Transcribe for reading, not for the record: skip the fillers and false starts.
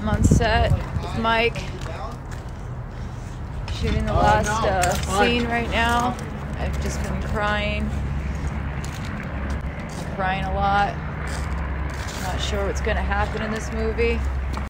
I'm on set with Mike, shooting the last scene right now. I've just been crying. I'm crying a lot. Not sure what's going to happen in this movie.